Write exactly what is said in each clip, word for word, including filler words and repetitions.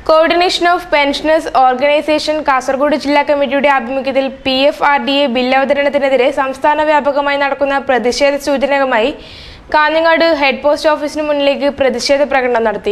Coordination of Pensioners Organization Kasaragod ജില്ലാ കമ്മിറ്റിയുടെ ആഭിമുഖ്യത്തിൽ P F R D A bill അവതരണത്തിനെതിരെ സംസ്ഥാന വ്യാപകമായി നടക്കുന്ന പ്രതിഷേധ സൂചനയുമായി കാഞ്ഞങ്ങാട് ഹെഡ് പോസ്റ്റ് ഓഫീസിന് മുന്നിലേക്ക് പ്രതിഷേധ പ്രകടനം നടത്തി.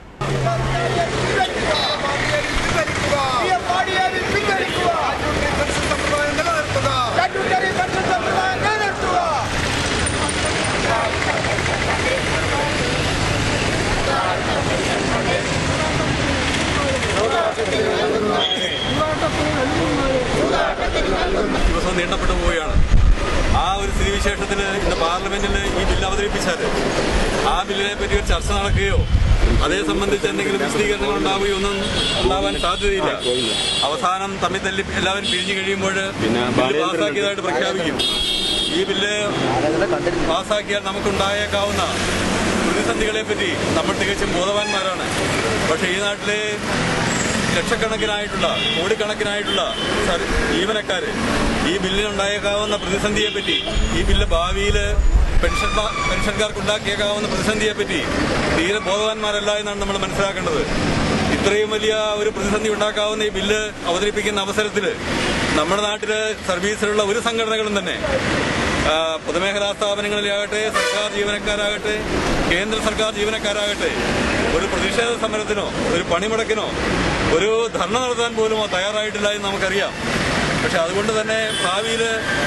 ദിവസം നീണ്ടപ്പെട്ടു പോവുകയാണ്. ആ ഒരു സ്ഥിതിവിശേഷത്തിൽ ഇന്ന് പാർലമെന്റിൽ ഈ ബില്ല് അവതരിപ്പിച്ചാൽ ആ ബില്ലിനെ പറ്റി ഒരു ചർച്ച നടക്കുകയോ അതേ സംബന്ധിച്ച് എന്തെങ്കിലും വിശദീകരണങ്ങൾ ഉണ്ടാവുകയോ ഒന്നും ഉണ്ടാവാൻ സാധ്യതയില്ല. അവസാനം തമ്മിൽ തല്ലി എല്ലാവരും പിരിഞ്ഞു കഴിയുമ്പോൾ ബില്ല് പാസ്സാക്കിയതായിട്ട് പ്രഖ്യാപിക്കും. ഈ ബില്ല് പാസ്സാക്കിയാൽ നമുക്കുണ്ടായേക്കാവുന്ന പ്രതിസന്ധികളെ പറ്റി നമ്മൾ തികച്ചും ബോധവാന്മാരാണ്. പക്ഷേ ഈ നാട്ടിലെ ലക്ഷക്കണക്കിനായിട്ടുള്ള കോടിക്കണക്കിനായിട്ടുള്ള ജീവനക്കാർ ഈ ബില്ലിനുണ്ടായേക്കാവുന്ന പ്രതിസന്ധിയെപ്പറ്റി, ഈ ബില്ല് ഭാവിയിൽ പെൻഷൻ പെൻഷൻകാർക്കുണ്ടാക്കിയേക്കാവുന്ന പ്രതിസന്ധിയെപ്പറ്റി തീരെ ബോധവാന്മാരല്ല എന്നാണ് നമ്മൾ മനസ്സിലാക്കേണ്ടത്. ഇത്രയും വലിയ ഒരു പ്രതിസന്ധി ഉണ്ടാക്കാവുന്ന ഈ ബില്ല് അവതരിപ്പിക്കുന്ന അവസരത്തിൽ നമ്മുടെ നാട്ടിൽ സർവീസിലുള്ള ഒരു സംഘടനകളും തന്നെ പൊതുമേഖലാ സ്ഥാപനങ്ങളിലാകട്ടെ, സർക്കാർ ജീവനക്കാരാകട്ടെ, കേന്ദ്ര സർക്കാർ ജീവനക്കാരാകട്ടെ, ഒരു പ്രതിഷേധ സമരത്തിനോ ഒരു പണിമുടക്കിനോ ഒരു ധർണ നടത്താൻ പോലുമോ തയ്യാറായിട്ടില്ല എന്ന് നമുക്കറിയാം. പക്ഷെ അതുകൊണ്ട് തന്നെ ഭാവിയിൽ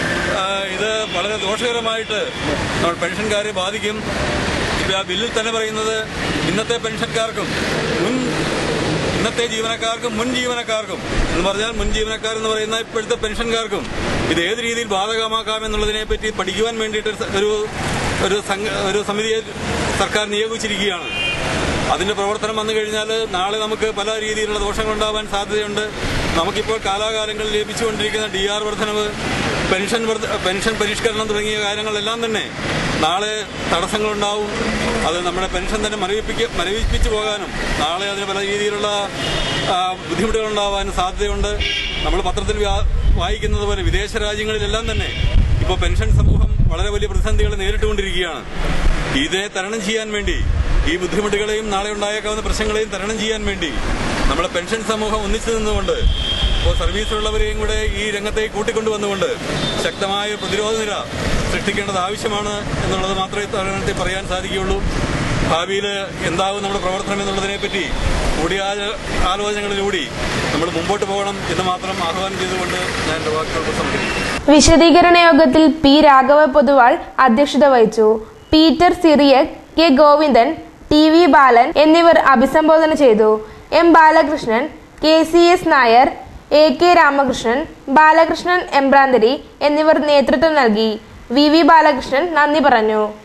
ഇത് വളരെ ദോഷകരമായിട്ട് നമ്മൾ പെൻഷൻകാരെ ബാധിക്കും. ഇപ്പോൾ ആ ബില്ലിൽ തന്നെ പറയുന്നത് ഇന്നത്തെ പെൻഷൻകാർക്കും മുൻ ഇന്നത്തെ ജീവനക്കാർക്കും മുൻ ജീവനക്കാർക്കും എന്ന് പറഞ്ഞാൽ മുൻ ജീവനക്കാരെന്ന് പറയുന്ന ഇപ്പോഴത്തെ പെൻഷൻകാർക്കും ഇത് ഏത് രീതിയിൽ ബാധകമാക്കാം എന്നുള്ളതിനെ പറ്റി പഠിക്കുവാൻ വേണ്ടിയിട്ട് ഒരു ഒരു ഒരു സമിതിയെ സർക്കാർ നിയോഗിച്ചിരിക്കുകയാണ്. അതിന്റെ പ്രവർത്തനം വന്നു കഴിഞ്ഞാൽ നാളെ നമുക്ക് പല രീതിയിലുള്ള ദോഷങ്ങളുണ്ടാവാൻ സാധ്യതയുണ്ട്. നമുക്കിപ്പോൾ കാലാകാലങ്ങളിൽ ലഭിച്ചുകൊണ്ടിരിക്കുന്ന ഡി ആർ വർധനവ്, പെൻഷൻ പെൻഷൻ പരിഷ്കരണം തുടങ്ങിയ കാര്യങ്ങളെല്ലാം തന്നെ നാളെ തടസ്സങ്ങളുണ്ടാവും. അത് നമ്മുടെ പെൻഷൻ തന്നെ മരവിപ്പിക്ക മരവിപ്പിച്ചു പോകാനും നാളെ അതിന് പല രീതിയിലുള്ള ബുദ്ധിമുട്ടുകളുണ്ടാവാനും സാധ്യതയുണ്ട്. നമ്മൾ പത്രത്തിൽ വായിക്കുന്നത് പോലെ വിദേശ രാജ്യങ്ങളിലെല്ലാം തന്നെ ഇപ്പോൾ പെൻഷൻ സമൂഹം വളരെ വലിയ പ്രതിസന്ധികൾ നേരിട്ടുകൊണ്ടിരിക്കുകയാണ്. ഇതിനെ തരണം ചെയ്യാൻ വേണ്ടി, ഈ ബുദ്ധിമുട്ടുകളെയും നാളെ ഉണ്ടായേക്കാവുന്ന പ്രശ്നങ്ങളെയും തരണം ചെയ്യാൻ വേണ്ടി നമ്മുടെ പെൻഷൻ സമൂഹം ഒന്നിച്ചു നിന്നുകൊണ്ട് ഇപ്പോൾ സർവീസിലുള്ളവരെയും കൂടെ ഈ രംഗത്തേക്ക് കൂട്ടിക്കൊണ്ടുവന്നുകൊണ്ട് ശക്തമായ പ്രതിരോധ നിര സൃഷ്ടിക്കേണ്ടത് ആവശ്യമാണ് എന്നുള്ളത് മാത്രമേ തരണത്തിൽ പറയാൻ സാധിക്കുകയുള്ളൂ. ഭാവിയിൽ എന്താകും നമ്മുടെ പ്രവർത്തനം എന്നുള്ളതിനെപ്പറ്റി കൂടിയാലോച ആലോചനകളിലൂടെ നമ്മൾ മുമ്പോട്ട് പോകണം എന്ന് മാത്രം ആഹ്വാനം ചെയ്തുകൊണ്ട് ഞാൻ എന്റെ വാക്കുകൾ സംസാരിക്കും. വിശദീകരണ യോഗത്തിൽ പി രാഘവ പൊതുവാൾ അധ്യക്ഷത വഹിച്ചു. Peter Cyriac, K Govindan, T V Balan എന്നിവർ അഭിസംബോധന ചെയ്തു. M Balakrishnan, K C S Nair, A K Ramakrishnan, Balakrishnan Embranthiri എന്നിവർ നേതൃത്വം നൽകി. വി വി ബാലകൃഷ്ണൻ നന്ദി പറഞ്ഞു.